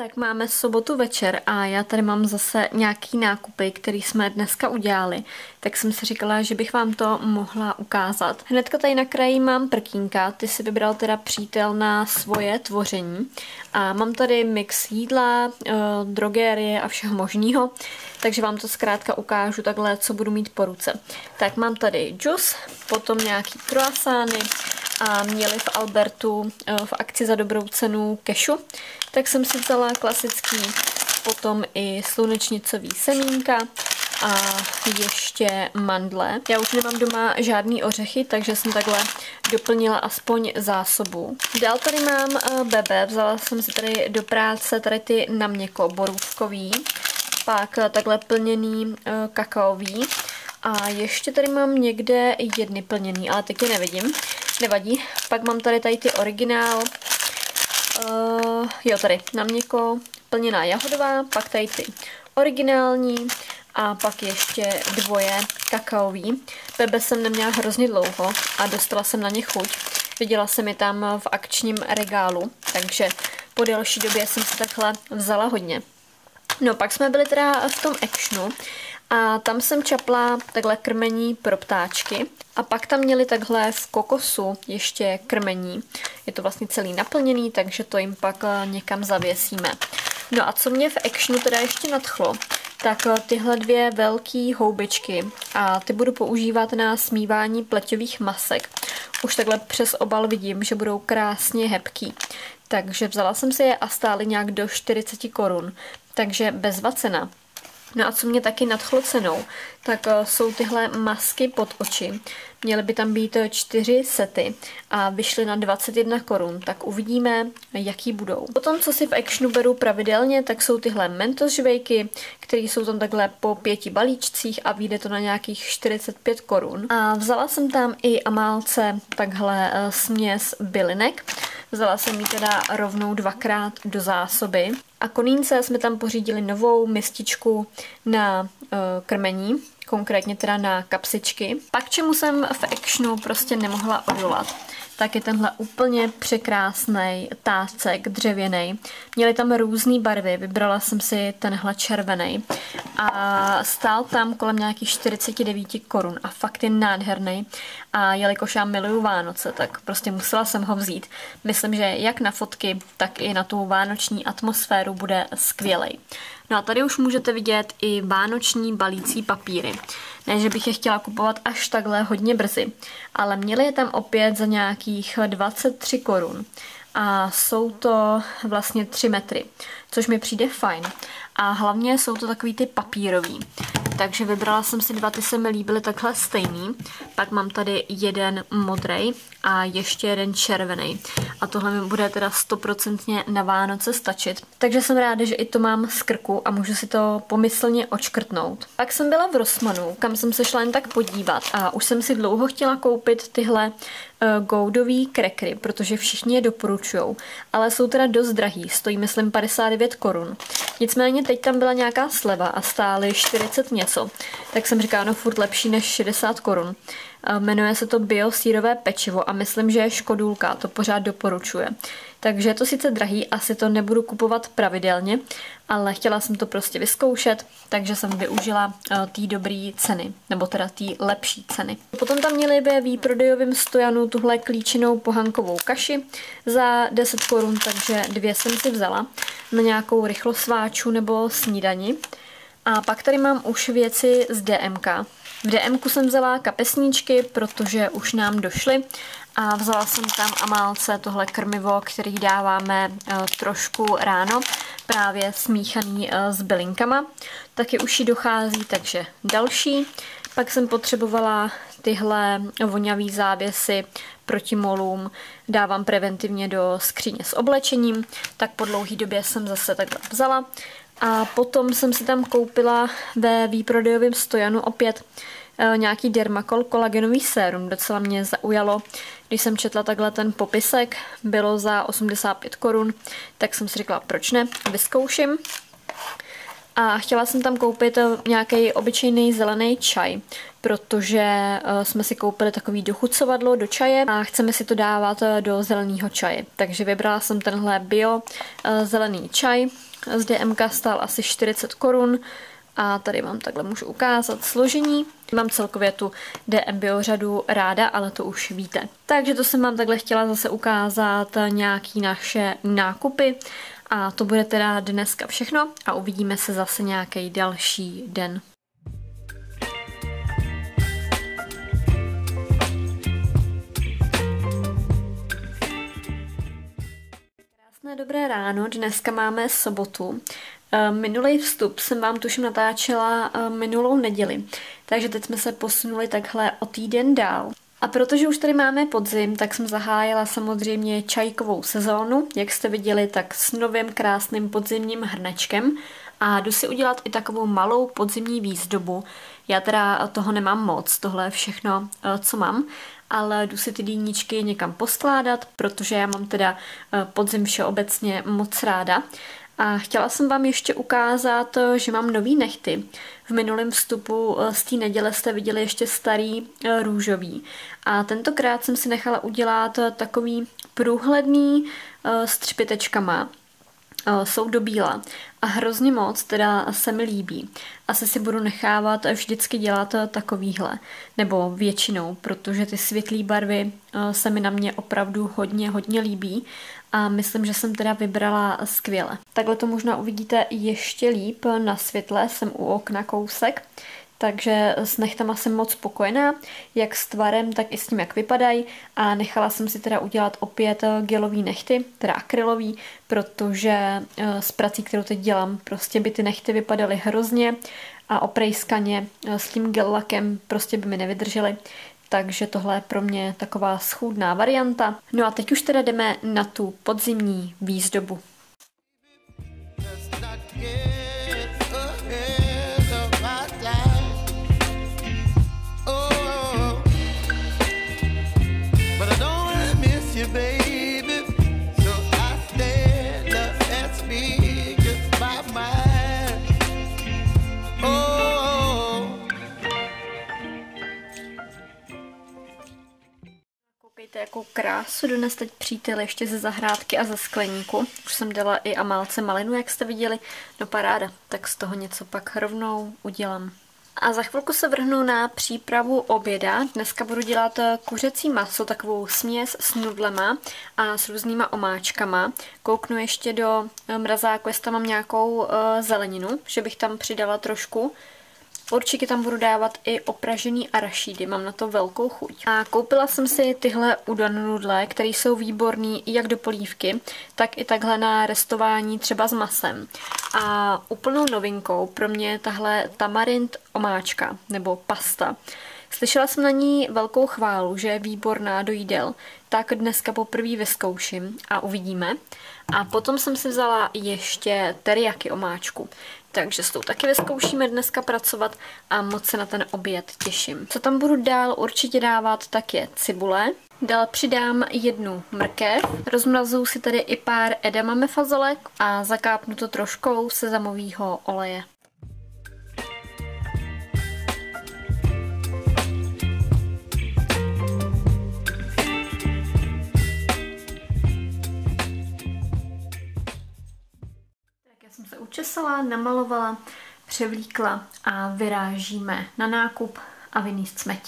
Tak máme sobotu večer a já tady mám zase nějaký nákupy, který jsme dneska udělali. Tak jsem si říkala, že bych vám to mohla ukázat. Hnedka tady na kraji mám prkínka, ty si vybral teda přítel na svoje tvoření. A mám tady mix jídla, drogérie a všeho možného. Takže vám to zkrátka ukážu takhle, co budu mít po ruce. Tak mám tady džus, potom nějaký croissány a měli v Albertu v akci za dobrou cenu kešu. Tak jsem si vzala klasický, potom i slunečnicový semínka a ještě mandle. Já už nemám doma žádný ořechy, takže jsem takhle doplnila aspoň zásobu. Dál tady mám bebe, vzala jsem si tady do práce tady ty na měko borůvkový, pak takhle plněný kakaový a ještě tady mám někde jedny plněný, ale teď je nevidím, nevadí. Pak mám tady ty originál, jo tady na měko, plněná jahodová, pak tady ty originální a pak ještě dvoje kakaový. Bebe jsem neměla hrozně dlouho a dostala jsem na ně chuť. Viděla jsem je tam v akčním regálu, takže po delší době jsem si takhle vzala hodně. No pak jsme byli teda v tom Actionu a tam jsem čapla takhle krmení pro ptáčky a pak tam měli takhle v kokosu ještě krmení. Je to vlastně celý naplněný, takže to jim pak někam zavěsíme. No a co mě v Actionu teda ještě nadchlo, tak tyhle dvě velké houbičky a ty budu používat na smívání pleťových masek. Už takhle přes obal vidím, že budou krásně hebký. Takže vzala jsem si je a stály nějak do 40 korun. Takže bezva cena. No a co mě taky nadchlo cenou, tak jsou tyhle masky pod oči. Měly by tam být 4 sety a vyšly na 21 korun, tak uvidíme, jaký budou. Potom, co si v Actionu beru pravidelně, tak jsou tyhle Mentos žvejky, které jsou tam takhle po 5 balíčcích a vyjde to na nějakých 45 korun. A vzala jsem tam i Amálce takhle směs bylinek. Vzala jsem ji teda rovnou dvakrát do zásoby. A Konínce jsme tam pořídili novou mističku na krmení, konkrétně teda na kapsičky. Pak čemu jsem v Actionu prostě nemohla odolat, tak je tenhle úplně překrásný tácek dřevěný. Měli tam různé barvy, vybrala jsem si tenhle červený a stál tam kolem nějakých 49 korun a fakt je nádherný. A jelikož já miluju Vánoce, tak prostě musela jsem ho vzít. Myslím, že jak na fotky, tak i na tu vánoční atmosféru bude skvělej. No a tady už můžete vidět i vánoční balící papíry. Ne, že bych je chtěla kupovat až takhle hodně brzy, ale měli je tam opět za nějakých 23 korun. A jsou to vlastně 3 metry, což mi přijde fajn. A hlavně jsou to takový ty papírový. Takže vybrala jsem si 2, ty se mi líbily takhle stejný. Pak mám tady jeden modrej a ještě jeden červený. A tohle mi bude teda 100% na Vánoce stačit. Takže jsem ráda, že i to mám z krku a můžu si to pomyslně odškrtnout. Pak jsem byla v Rossmannu, kam jsem se šla jen tak podívat a už jsem si dlouho chtěla koupit tyhle goudový krekry, protože všichni je doporučujou, ale jsou teda dost drahý, stojí myslím 59 korun. Nicméně teď tam byla nějaká sleva a stály 40 něco, tak jsem říkala, no furt lepší než 60 korun. Jmenuje se to biosýrové pečivo a myslím, že je Škodůlka, to pořád doporučuje. Takže je to sice drahý, asi to nebudu kupovat pravidelně, ale chtěla jsem to prostě vyzkoušet, takže jsem využila té dobré ceny, nebo teda té lepší ceny. Potom tam měli ve výprodejovém stojanu tuhle klíčenou pohankovou kaši za 10 korun, takže 2 jsem si vzala na nějakou rychlosváču nebo snídani. A pak tady mám už věci z DMK. V DMku jsem vzala kapesníčky, protože už nám došly a vzala jsem tam Amálce tohle krmivo, který dáváme trošku ráno, právě smíchaný s bylinkama. Taky už jí dochází, takže další. Pak jsem potřebovala tyhle vonavý závěsy proti molům, dávám preventivně do skříně s oblečením, tak po dlouhé době jsem zase takhle vzala. A potom jsem si tam koupila ve výprodejovém stojanu opět nějaký Dermacol kolagenový sérum. Docela mě zaujalo, když jsem četla takhle ten popisek, bylo za 85 korun, tak jsem si říkala, proč ne, vyzkouším. A chtěla jsem tam koupit nějaký obyčejný zelený čaj, protože jsme si koupili takový dochucovadlo do čaje a chceme si to dávat do zeleného čaje. Takže vybrala jsem tenhle bio zelený čaj, z DMK stál asi 40 korun. A tady vám takhle můžu ukázat složení. Mám celkově tu DM Bio řadu ráda, ale to už víte. Takže to jsem vám takhle chtěla zase ukázat nějaký naše nákupy. A to bude teda dneska všechno a uvidíme se zase nějaký další den. Krásné dobré ráno, dneska máme sobotu. Minulý vstup jsem vám tuším natáčela minulou neděli, takže teď jsme se posunuli takhle o týden dál. A protože už tady máme podzim, tak jsem zahájila samozřejmě čajkovou sezónu, jak jste viděli, tak s novým krásným podzimním hrnečkem a jdu si udělat i takovou malou podzimní výzdobu. Já teda toho nemám moc, tohle je všechno, co mám, ale jdu si ty dýničky někam poskládat, protože já mám teda podzim všeobecně moc ráda. A chtěla jsem vám ještě ukázat, že mám nový nehty. V minulém vstupu z té neděle jste viděli ještě starý růžový. A tentokrát jsem si nechala udělat takový průhledný s třpitečkama. Jsou do bíla a hrozně moc teda se mi líbí. Asi si budu nechávat vždycky dělat takovýhle, nebo většinou, protože ty světlé barvy se mi na mě opravdu hodně líbí a myslím, že jsem teda vybrala skvěle. Takhle to možná uvidíte ještě líp na světle, jsem u okna kousek. Takže s nechtama jsem moc spokojená, jak s tvarem, tak i s tím, jak vypadají. A nechala jsem si teda udělat opět gelový nehty, teda akrylový, protože s prací, kterou teď dělám, prostě by ty nehty vypadaly hrozně a oprejskaně s tím gel lakem prostě by mi nevydržely. Takže tohle je pro mě taková schůdná varianta. No a teď už teda jdeme na tu podzimní výzdobu. Koukejte, jakou krásu dones teď přítel ještě ze zahrádky a ze skleníku. Už jsem dala i Amálce malinu, jak jste viděli. No paráda, tak z toho něco pak rovnou udělám. A za chvilku se vrhnu na přípravu oběda. Dneska budu dělat kuřecí maso, takovou směs s nudlema a s různýma omáčkama. Kouknu ještě do mrazáku, jestli tam mám nějakou zeleninu, že bych tam přidala trošku. Určitě tam budu dávat i opražený arašídy, mám na to velkou chuť. A koupila jsem si tyhle udon nudle, které jsou výborný jak do polívky, tak i takhle na restování třeba s masem. A úplnou novinkou pro mě je tahle tamarind omáčka nebo pasta. Slyšela jsem na ní velkou chválu, že je výborná do jídel, tak dneska poprvé vyzkouším a uvidíme. A potom jsem si vzala ještě teriyaki omáčku. Takže s tou taky vyzkoušíme dneska pracovat a moc se na ten oběd těším. Co tam budu dál určitě dávat, tak je cibule. Dál přidám jednu mrkev, rozmrazuju si tady i pár edamame fazolek a zakápnu to troškou sezamového oleje. Jsem se učesala, namalovala, převlíkla a vyrážíme na nákup a vyníst smetí.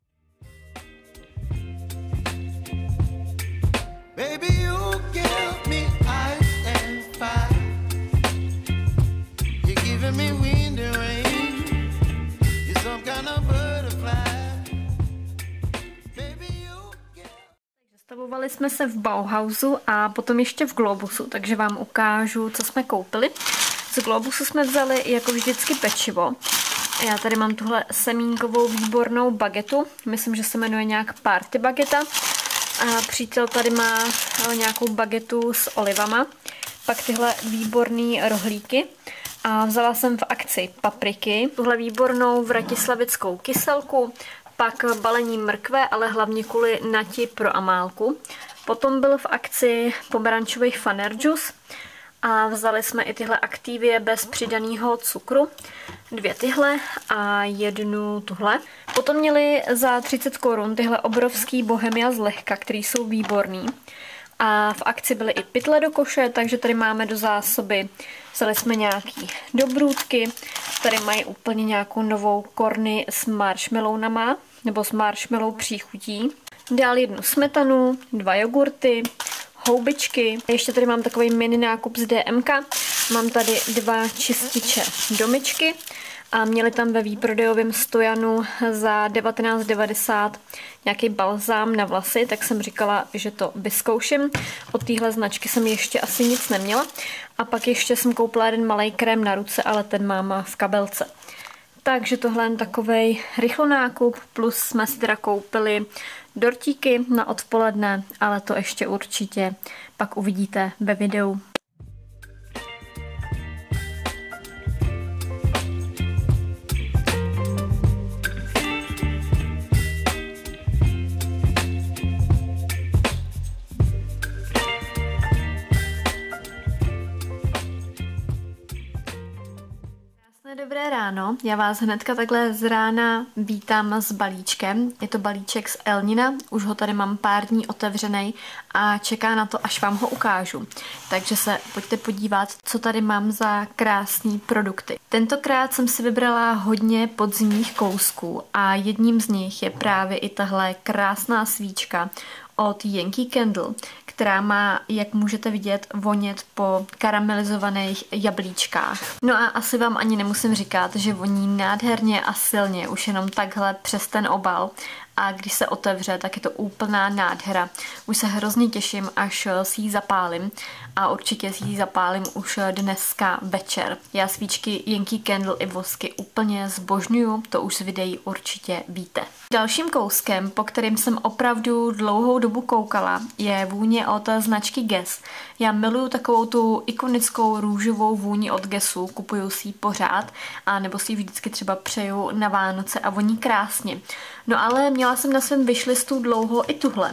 Zastavovali jsme se v Bauhausu a potom ještě v Globusu, takže vám ukážu, co jsme koupili. Z Globusu jsme vzali jako vždycky pečivo. Já tady mám tuhle semínkovou výbornou bagetu, myslím, že se jmenuje nějak Party bageta. A přítel tady má nějakou bagetu s olivama, pak tyhle výborné rohlíky. A vzala jsem v akci papriky, tuhle výbornou vratislavickou kyselku, pak balení mrkve, ale hlavně kvůli nati pro Amálku. Potom byl v akci pomerančový fanerjus a vzali jsme i tyhle Activie bez přidaného cukru. 2 tyhle a 1 tuhle. Potom měli za 30 korun tyhle obrovský Bohemia zlehka, který jsou výborný. A v akci byly i pytle do koše, takže tady máme do zásoby Vzali jsme nějaký dobrůdky, tady mají úplně nějakou novou korny s marshmallowama, nebo s marshmallow příchutí. Dál jednu smetanu, 2 jogurty, houbičky. Ještě tady mám takový mini nákup z DMK. Mám tady 2 čističe do myčky a měli tam ve výprodejovém stojanu za 19,90 nějaký balzám na vlasy, tak jsem říkala, že to vyzkouším. Od téhle značky jsem ještě asi nic neměla. A pak ještě jsem koupila jeden malý krém na ruce, ale ten mám v kabelce. Takže tohle je takovej rychlonákup, plus jsme si teda koupili dortíky na odpoledne, ale to ještě určitě pak uvidíte ve videu. Dobré ráno, já vás hnedka takhle z rána vítám s balíčkem. Je to balíček z Elnina, už ho tady mám pár dní otevřený a čeká na to, až vám ho ukážu. Takže se pojďte podívat, co tady mám za krásný produkty. Tentokrát jsem si vybrala hodně podzimních kousků a jedním z nich je právě i tahle krásná svíčka od Yankee Candle, která má, jak můžete vidět, vonět po karamelizovaných jablíčkách. No a asi vám ani nemusím říkat, že voní nádherně a silně, už jenom takhle přes ten obal. A když se otevře, tak je to úplná nádhera. Už se hrozně těším, až si ji zapálím. A určitě si ji zapálím už dneska večer. Já svíčky Yankee Candle i vosky úplně zbožňuju, to už z videí určitě víte. Dalším kouskem, po kterým jsem opravdu dlouhou dobu koukala, je vůně od značky Guess. Já miluju takovou tu ikonickou růžovou vůni od Guessu, kupuju si ji pořád, a nebo si ji vždycky třeba přeju na Vánoce a voní krásně. No ale měla jsem na svém wishlistu dlouho i tuhle.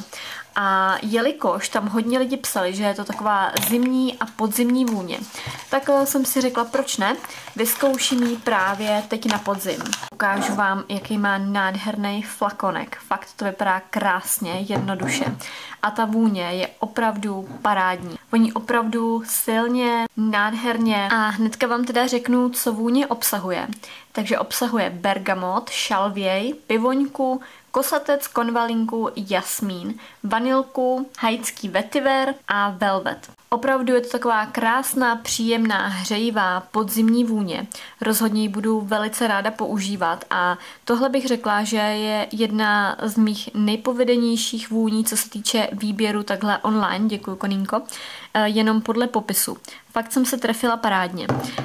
A jelikož tam hodně lidi psali, že je to taková zimní a podzimní vůně, tak jsem si řekla, proč ne, vyzkouším ji právě teď na podzim. Ukážu vám, jaký má nádherný flakonek. Fakt to vypadá krásně, jednoduše. A ta vůně je opravdu parádní. Voní opravdu silně, nádherně. A hnedka vám teda řeknu, co vůně obsahuje. Takže obsahuje bergamot, šalvěj, pivoňku, kosatec, konvalinku, jasmín, vanilku, haitský vetiver a velvet. Opravdu je to taková krásná, příjemná, hřejivá podzimní vůně. Rozhodně ji budu velice ráda používat a tohle bych řekla, že je jedna z mých nejpovedenějších vůní, co se týče výběru takhle online, děkuji Konínko, jenom podle popisu. Fakt jsem se trefila parádně,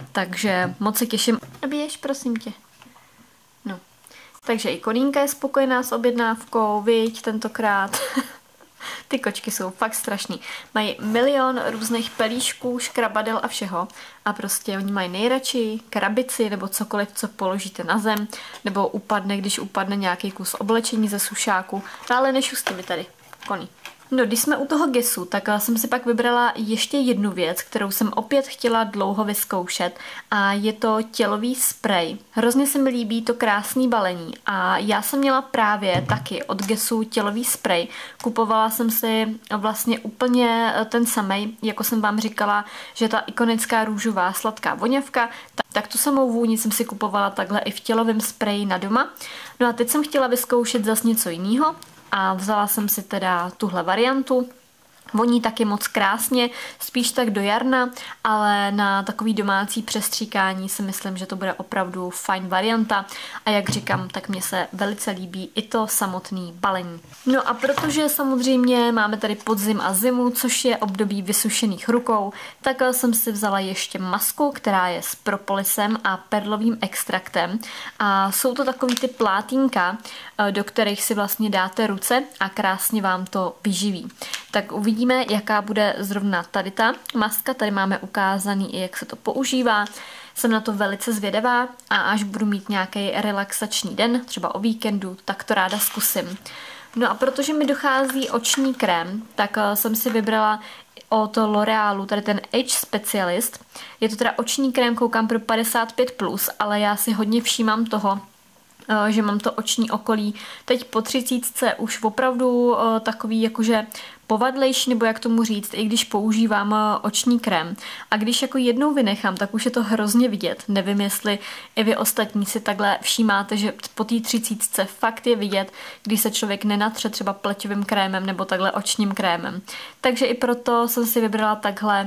takže moc se těším. Běž, prosím tě. No. Takže i Konínka je spokojená s objednávkou, viď, tentokrát. Ty kočky jsou fakt strašný. Mají milion různých pelíšků, škrabadel a všeho. A prostě oni mají nejradši krabici nebo cokoliv, co položíte na zem. Nebo upadne, když upadne nějaký kus oblečení ze sušáku. Ale nešustí mi tady, Koní. No, když jsme u toho Guessu, tak jsem si pak vybrala ještě jednu věc, kterou jsem opět chtěla dlouho vyzkoušet a je to tělový sprej. Hrozně se mi líbí to krásné balení a já jsem měla právě taky od Guessu tělový sprej. Kupovala jsem si vlastně úplně ten samej, jako jsem vám říkala, že ta ikonická růžová sladká voňavka, tak tu samou vůni jsem si kupovala takhle i v tělovém spreji na doma. No a teď jsem chtěla vyzkoušet zase něco jiného. A vzala jsem si teda tuhle variantu. Voní taky moc krásně, spíš tak do jarna, ale na takový domácí přestříkání si myslím, že to bude opravdu fajn varianta. A jak říkám, tak mně se velice líbí i to samotné balení. No a protože samozřejmě máme tady podzim a zimu, což je období vysušených rukou, tak jsem si vzala ještě masku, která je s propolisem a perlovým extraktem. A jsou to takový ty plátínka, do kterých si vlastně dáte ruce a krásně vám to vyživí. Tak uvidíme, jaká bude zrovna tady ta maska. Tady máme ukázaný i jak se to používá. Jsem na to velice zvědavá a až budu mít nějaký relaxační den, třeba o víkendu, tak to ráda zkusím. No a protože mi dochází oční krém, tak jsem si vybrala od L'Orealu tady ten Age Specialist. Je to teda oční krém, koukám pro 55+, ale já si hodně všímám toho, že mám to oční okolí teď po 30 už opravdu takový jakože povadlejší, nebo jak tomu říct, i když používám oční krém. A když jako jednou vynechám, tak už je to hrozně vidět. Nevím, jestli i vy ostatní si takhle všímáte, že po té 30 fakt je vidět, když se člověk nenatře třeba pleťovým krémem nebo takhle očním krémem. Takže i proto jsem si vybrala takhle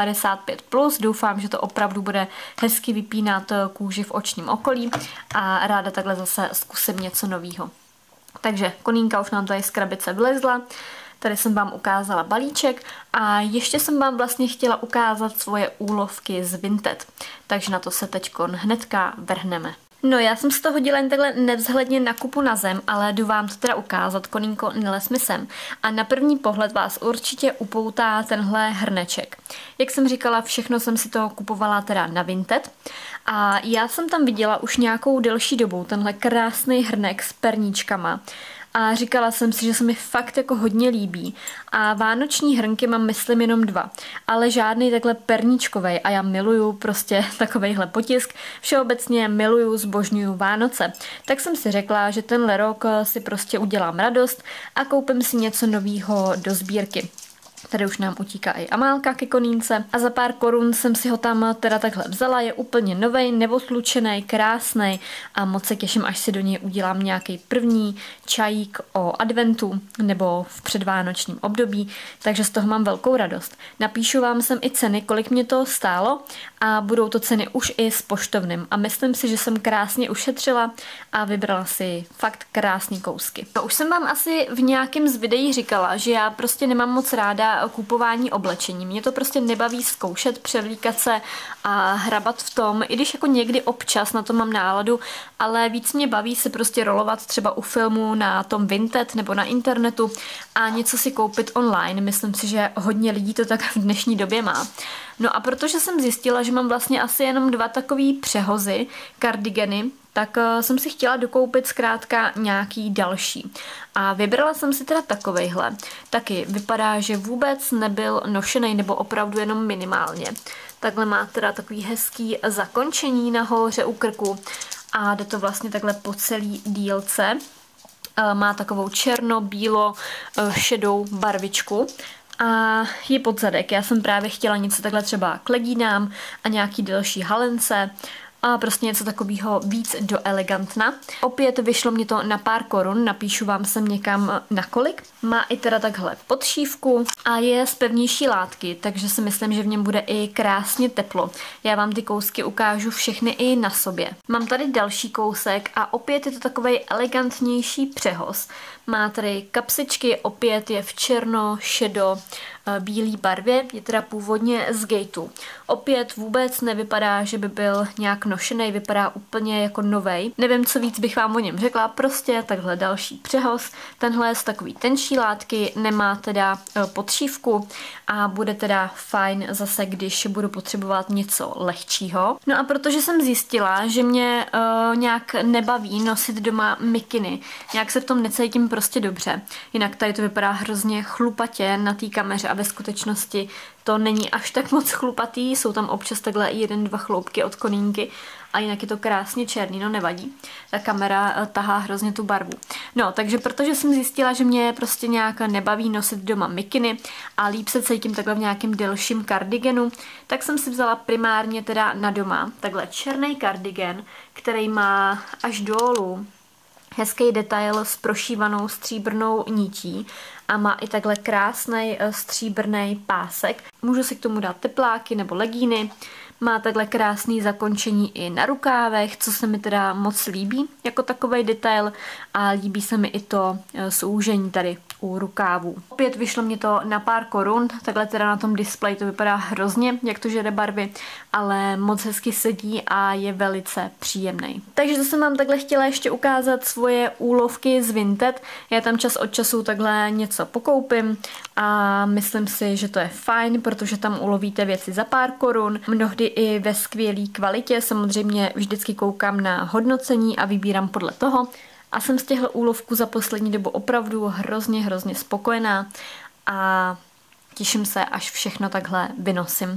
55+. Doufám, že to opravdu bude hezky vypínat kůži v očním okolí a ráda takhle zase zkusím něco nového. Takže konínka už nám tady z krabice vylezla. Tady jsem vám ukázala balíček a ještě jsem vám vlastně chtěla ukázat svoje úlovky z Vinted. Takže na to se teďkon hnedka vrhneme. No, já jsem si to hodila jen takhle nevzhledně na kupu na zem, ale jdu vám to teda ukázat, konínko, nelez mi sem. A na první pohled vás určitě upoutá tenhle hrneček. Jak jsem říkala, všechno jsem si to kupovala teda na Vinted. A já jsem tam viděla už nějakou delší dobu tenhle krásný hrnek s perníčkama. A říkala jsem si, že se mi fakt jako hodně líbí. A vánoční hrnky mám, myslím, jenom 2. Ale žádný takhle perníčkovej. A já miluju prostě takovejhle potisk. Všeobecně miluju, zbožňuju Vánoce. Tak jsem si řekla, že tenhle rok si prostě udělám radost a koupím si něco nového do sbírky. Tady už nám utíká i Amálka ke konínce a za pár korun jsem si ho tam teda takhle vzala, je úplně novej, neotlučený, krásný a moc se těším, až si do něj udělám nějaký první čajík o adventu nebo v předvánočním období, takže z toho mám velkou radost. Napíšu vám sem i ceny, kolik mě to stálo a budou to ceny už i s poštovným a myslím si, že jsem krásně ušetřila a vybrala si fakt krásný kousky. No, už jsem vám asi v nějakém z videí říkala, že já prostě nemám moc ráda kupování oblečení. Mě to prostě nebaví zkoušet, převlíkat se a hrabat v tom, i když jako někdy občas na to mám náladu, ale víc mě baví se prostě rolovat třeba u filmu na tom Vinted nebo na internetu a něco si koupit online. Myslím si, že hodně lidí to tak v dnešní době má. No a protože jsem zjistila, že mám vlastně asi jenom 2 takový přehozy, kardigany, tak jsem si chtěla dokoupit zkrátka nějaký další. A vybrala jsem si teda takovejhle. Taky vypadá, že vůbec nebyl nošený nebo opravdu jenom minimálně. Takhle má teda takový hezký zakončení nahoře u krku a jde to vlastně takhle po celý dílce. Má takovou černo-bílo-šedou barvičku. A je podzadek. Já jsem právě chtěla něco takhle třeba k legínám a nějaký delší halence a prostě něco takového víc do elegantna. Opět vyšlo mě to na pár korun, napíšu vám sem někam na kolik. Má i teda takhle podšívku a je z pevnější látky, takže si myslím, že v něm bude i krásně teplo. Já vám ty kousky ukážu všechny i na sobě. Mám tady další kousek a opět je to takovej elegantnější přehoz. Má tady kapsičky, opět je v černo, šedo, bílý barvě, je teda původně z Gateu. Opět vůbec nevypadá, že by byl nějak nošený, vypadá úplně jako novej. Nevím, co víc bych vám o něm řekla, prostě takhle další přehoz. Tenhle je z takový tenčí látky, nemá teda podšívku a bude teda fajn zase, když budu potřebovat něco lehčího. No a protože jsem zjistila, že mě nějak nebaví nosit doma mikiny, nějak se v tom necítím prostě dobře. Jinak tady to vypadá hrozně chlupatě na té kameře a ve skutečnosti to není až tak moc chlupatý, jsou tam občas takhle 1-2 chloupky od konínky a jinak je to krásně černý, no nevadí. Ta kamera tahá hrozně tu barvu. No, takže protože jsem zjistila, že mě prostě nějak nebaví nosit doma mikiny a líp se cítím takhle v nějakém delším kardigenu, tak jsem si vzala primárně teda na doma takhle černý kardigan, který má až dolů hezký detail s prošívanou stříbrnou nití a má i takhle krásný stříbrný pásek. Můžu si k tomu dát tepláky nebo legíny. Má takhle krásný zakončení i na rukávech, co se mi teda moc líbí jako takovej detail a líbí se mi i to soužení tady u rukávů. Opět vyšlo mě to na pár korun, takhle teda na tom displeji to vypadá hrozně, jak to žere barvy, ale moc hezky sedí a je velice příjemný. Takže to jsem vám takhle chtěla ještě ukázat svoje úlovky z Vinted. Já tam čas od času takhle něco pokoupím a myslím si, že to je fajn, protože tam ulovíte věci za pár korun, mnohdy i ve skvělé kvalitě, samozřejmě vždycky koukám na hodnocení a vybírám podle toho. A jsem z těchto úlovků za poslední dobu opravdu hrozně spokojená a těším se, až všechno takhle vynosím.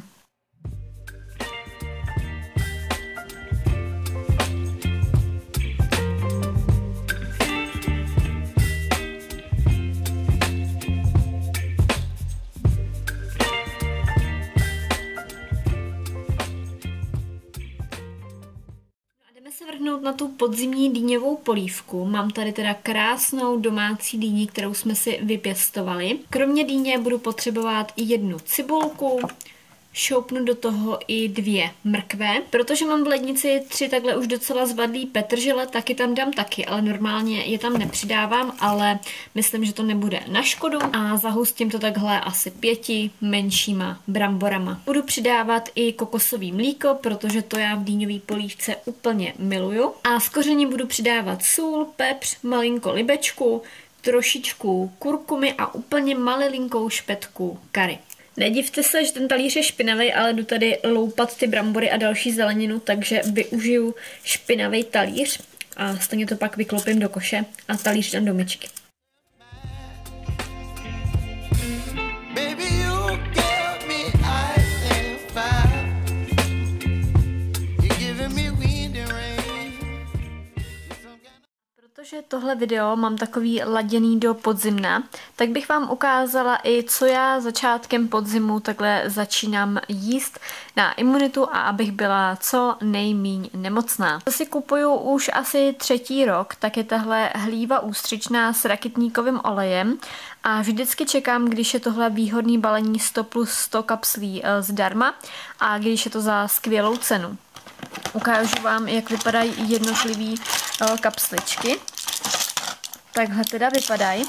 podzimní dýňovou polívku. Mám tady teda krásnou domácí dýni, kterou jsme si vypěstovali. Kromě dýně budu potřebovat i 1 cibulku, šoupnu do toho i 2 mrkve. Protože mám v lednici 3 takhle už docela zvadlý petržele, taky tam dám taky, ale normálně je tam nepřidávám, ale myslím, že to nebude na škodu a zahustím to takhle asi 5 menšíma bramborama. Budu přidávat i kokosový mlíko, protože to já v dýňové polívce úplně miluju. A z koření budu přidávat sůl, pepř, malinko libečku, trošičku kurkumy a úplně malilinkou špetku kary. Nedivte se, že ten talíř je špinavý, ale jdu tady loupat ty brambory a další zeleninu, takže využiju špinavý talíř a stejně to pak vyklopím do koše a talíř dám do myčky. Protože tohle video mám takový laděný do podzimna, tak bych vám ukázala i, co já začátkem podzimu takhle začínám jíst na imunitu a abych byla co nejmíň nemocná. Co si kupuju už asi 3. rok, tak je tahle hlíva ústřičná s rakitníkovým olejem a vždycky čekám, když je tohle výhodný balení 100 plus 100 kapslí zdarma a když je to za skvělou cenu. Ukážu vám, jak vypadají jednotlivý kapsličky. Takhle teda vypadají.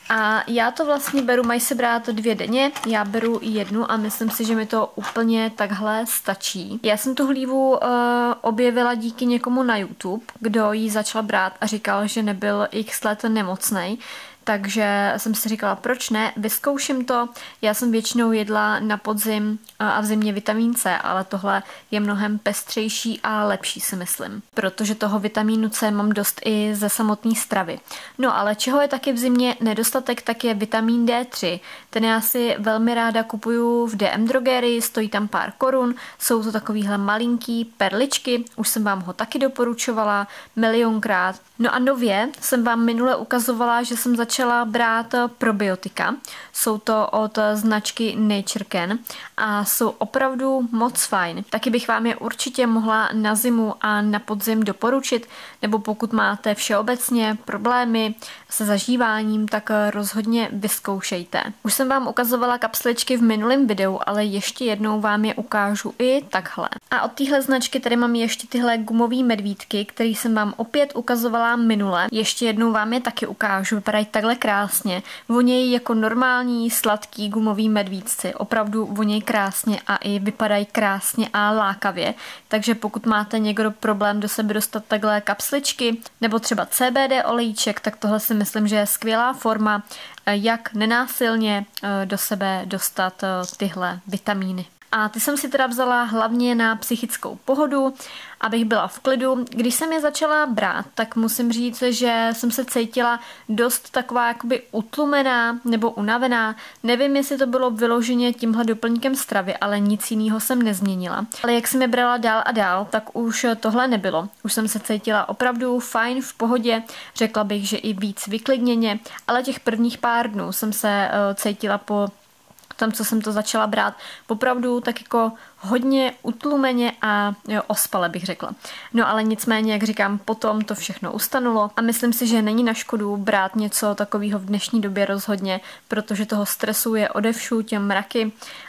A já to vlastně beru, mají se brát 2 denně, já beru 1 a myslím si, že mi to úplně takhle stačí. Já jsem tu hlívu objevila díky někomu na YouTube, kdo ji začal brát a říkal, že nebyl x let nemocnej. Takže jsem si říkala, proč ne, vyzkouším to. Já jsem většinou jedla na podzim a v zimě vitamin C, ale tohle je mnohem pestřejší a lepší, si myslím. Protože toho vitamínu C mám dost i ze samotné stravy. No ale čeho je taky v zimě nedostatek, tak je vitamin D3. Ten já si velmi ráda kupuju v DM drogerii, stojí tam pár korun, jsou to takovýhle malinký perličky, už jsem vám ho taky doporučovala milionkrát. No a nově jsem vám minule ukazovala, že jsem začala brát probiotika. Jsou to od značky NatureCan a jsou opravdu moc fajn. Taky bych vám je určitě mohla na zimu a na podzim doporučit, nebo pokud máte všeobecně problémy se zažíváním, tak rozhodně vyzkoušejte. Už jsem vám ukazovala kapsličky v minulém videu, ale ještě jednou vám je ukážu i takhle. A od téhle značky tady mám ještě tyhle gumové medvídky, které jsem vám opět ukazovala minule. Ještě jednou vám je taky ukážu, vypadají takhle krásně. Vonějí jako normální sladký gumový medvídci. Opravdu vonějí krásně a i vypadají krásně a lákavě. Takže pokud máte někdo problém do sebe dostat takhle kapsličky nebo třeba CBD olejček, tak tohle si myslím, že je skvělá forma, jak nenásilně do sebe dostat tyhle vitamíny. A ty jsem si teda vzala hlavně na psychickou pohodu, abych byla v klidu. Když jsem je začala brát, tak musím říct, že jsem se cítila dost taková jakoby utlumená nebo unavená. Nevím, jestli to bylo vyloženě tímhle doplňkem stravy, ale nic jiného jsem nezměnila. Ale jak jsem je brala dál a dál, tak už tohle nebylo. Už jsem se cítila opravdu fajn, v pohodě, řekla bych, že i víc vyklidněně, ale těch prvních pár dnů jsem se cítila po tom, co jsem to začala brát, opravdu tak jako hodně utlumeně a ospale bych řekla. No ale nicméně, jak říkám, potom to všechno ustanulo a myslím si, že není na škodu brát něco takového v dnešní době rozhodně, protože toho stresu je odevšud, mraky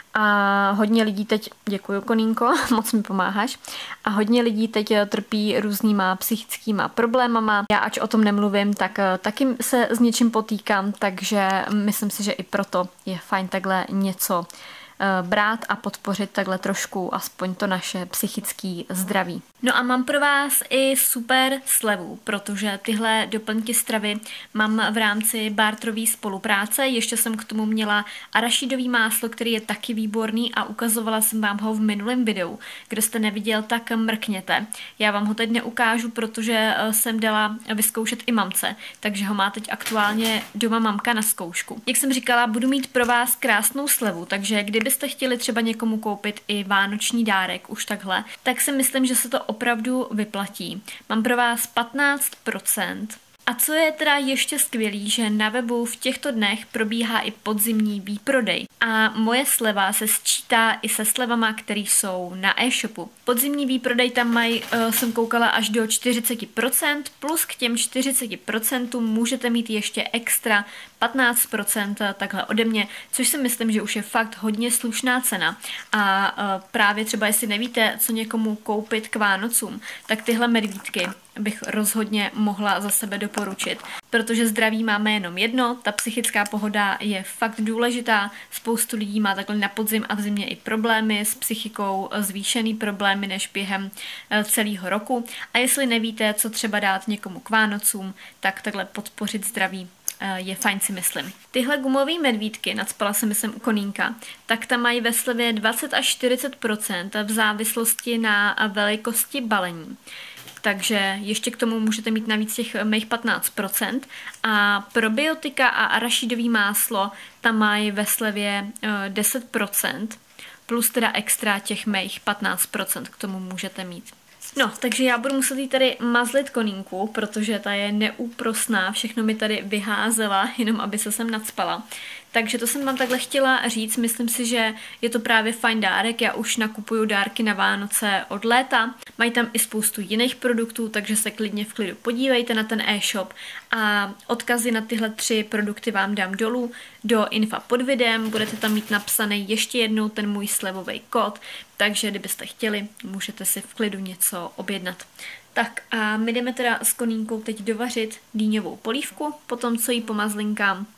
a hodně lidí teď, děkuju Konínko, moc mi pomáháš, a hodně lidí teď trpí různýma psychickýma problémama. Já ač o tom nemluvím, tak taky se s něčím potýkám, takže myslím si, že i proto je fajn takhle něco brát a podpořit takhle trošku aspoň to naše psychické zdraví. No a mám pro vás i super slevu, protože tyhle doplňky stravy mám v rámci barterové spolupráce. Ještě jsem k tomu měla arašidový máslo, který je taky výborný a ukazovala jsem vám ho v minulém videu. Kdo jste neviděl, tak mrkněte. Já vám ho teď neukážu, protože jsem dala vyzkoušet i mamce, takže ho má teď aktuálně doma mamka na zkoušku. Jak jsem říkala, budu mít pro vás krásnou slevu, takže kdybyste chtěli třeba někomu koupit i vánoční dárek už takhle, tak si myslím, že se to opravdu vyplatí. Mám pro vás 15% A co je teda ještě skvělý, že na webu v těchto dnech probíhá i podzimní výprodej. A moje sleva se sčítá i se slevama, které jsou na e-shopu. Podzimní výprodej tam mají, jsem koukala, až do 40%, plus k těm 40% můžete mít ještě extra 15% takhle ode mě, což si myslím, že už je fakt hodně slušná cena. A právě třeba, jestli nevíte, co někomu koupit k Vánocům, tak tyhle medvídky bych rozhodně mohla za sebe doporučit, protože zdraví máme jenom jedno, ta psychická pohoda je fakt důležitá, spoustu lidí má takhle na podzim a v zimě i problémy s psychikou, zvýšený problémy než během celého roku, a jestli nevíte, co třeba dát někomu k Vánocům, tak takhle podpořit zdraví je fajn, si myslím. Tyhle gumové medvídky, nacpala jsem myslím u Konínka, tak tam mají ve slevě 20 až 40% v závislosti na velikosti balení. Takže ještě k tomu můžete mít navíc těch mých 15%. A probiotika a arašidový máslo tam mají ve slevě 10%, plus teda extra těch mých 15% k tomu můžete mít. No, takže já budu muset jí tady mazlit Konínku, protože ta je neúprosná, všechno mi tady vyházela, jenom aby se sem nacpala. Takže to jsem vám takhle chtěla říct, myslím si, že je to právě fajn dárek, já už nakupuju dárky na Vánoce od léta, mají tam i spoustu jiných produktů, takže se klidně v klidu podívejte na ten e-shop a odkazy na tyhle 3 produkty vám dám dolů do infa pod videem, budete tam mít napsaný ještě jednou ten můj slevový kód, takže kdybyste chtěli, můžete si v klidu něco objednat. Tak a my jdeme teda s Konínkou teď dovařit dýňovou polívku, potom co jí pomazlinkám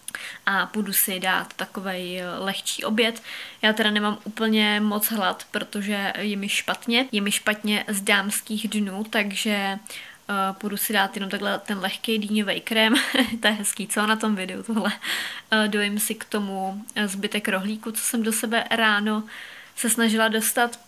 a budu si dát takovej lehčí oběd. Já teda nemám úplně moc hlad, protože je mi špatně z dámských dnů, takže budu si dát jenom takhle ten lehký dýňový krém, to je hezký, co na tom videu tohle. Dojím si k tomu zbytek rohlíku, co jsem do sebe ráno se snažila dostat,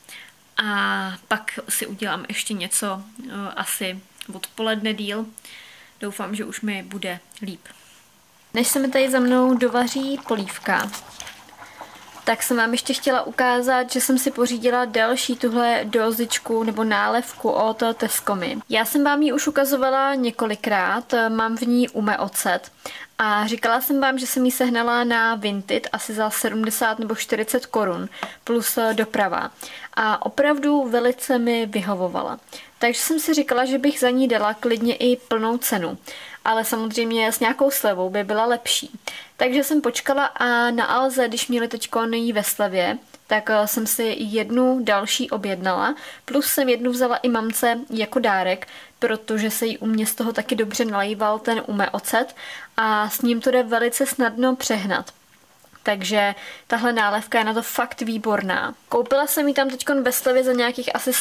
a pak si udělám ještě něco asi odpoledne díl. Doufám, že už mi bude líp. Než se mi tady za mnou dovaří polívka, tak jsem vám ještě chtěla ukázat, že jsem si pořídila další tuhle dozičku nebo nálevku od Tescomy. Já jsem vám ji už ukazovala několikrát, mám v ní ume ocet a říkala jsem vám, že jsem ji sehnala na Vinted asi za 70 nebo 40 korun plus doprava a opravdu velice mi vyhovovala. Takže jsem si říkala, že bych za ní dala klidně i plnou cenu, ale samozřejmě s nějakou slevou by byla lepší. Takže jsem počkala a na Alze, když měli teďko nejí ve slevě, tak jsem si jednu další objednala, plus jsem jednu vzala i mamce jako dárek, protože se jí u mě z toho taky dobře nalíval ten ume ocet a s ním to jde velice snadno přehnat. Takže tahle nálévka je na to fakt výborná. Koupila jsem ji tam teďkon ve slevě za nějakých asi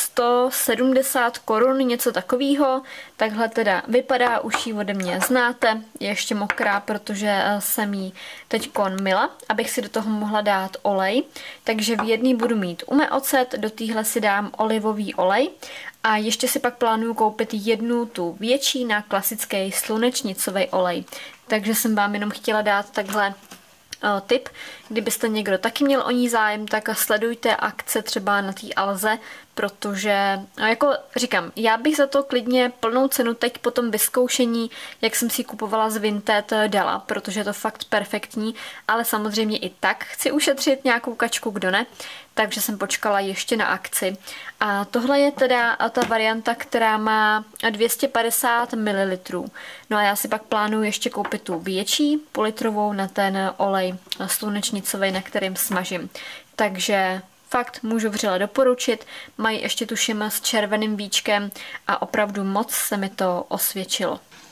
170 korun, něco takového. Takhle teda vypadá, už ji ode mě znáte. Je ještě mokrá, protože jsem ji teďkon myla, abych si do toho mohla dát olej. Takže v jedné budu mít ume ocet, do téhle si dám olivový olej. A ještě si pak plánuju koupit jednu tu větší na klasický slunečnicový olej. Takže jsem vám jenom chtěla dát takhle tip, kdybyste někdo taky měl o ní zájem, tak sledujte akce třeba na té Alze, protože, jako říkám, já bych za to klidně plnou cenu teď po tom vyzkoušení, jak jsem si kupovala z Vinted, dala, protože je to fakt perfektní, ale samozřejmě i tak chci ušetřit nějakou kačku, kdo ne, takže jsem počkala ještě na akci. A tohle je teda ta varianta, která má 250 ml. No a já si pak plánuju ještě koupit tu větší, půllitrovou na ten olej slunečnicový, na kterým smažím. Takže fakt můžu vřele doporučit, mají ještě tuším s červeným víčkem a opravdu moc se mi to osvědčilo.